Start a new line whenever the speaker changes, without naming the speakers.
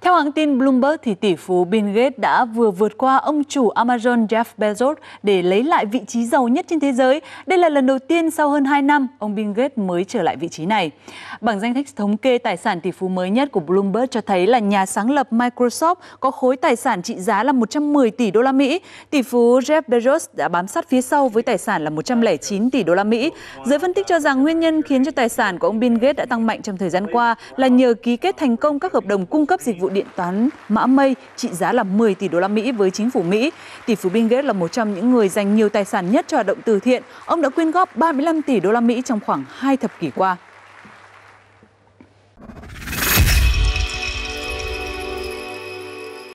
Theo hãng tin Bloomberg, thì tỷ phú Bill Gates đã vừa vượt qua ông chủ Amazon Jeff Bezos để lấy lại vị trí giàu nhất trên thế giới. Đây là lần đầu tiên sau hơn 2 năm, ông Bill Gates mới trở lại vị trí này. Bảng danh sách thống kê tài sản tỷ phú mới nhất của Bloomberg cho thấy là nhà sáng lập Microsoft có khối tài sản trị giá là 110 tỷ đô la Mỹ. Tỷ phú Jeff Bezos đã bám sát phía sau với tài sản là 109 tỷ đô la Mỹ. Giới phân tích cho rằng nguyên nhân khiến cho tài sản của ông Bill Gates đã tăng mạnh trong thời gian qua là nhờ ký kết thành công các hợp đồng cung cấp dịch vụ điện toán mã mây trị giá là 10 tỷ đô la Mỹ với chính phủ Mỹ. Tỷ phú Bill Gates là một trong những người dành nhiều tài sản nhất cho hoạt động từ thiện. Ông đã quyên góp 35 tỷ đô la Mỹ trong khoảng 2 thập kỷ qua.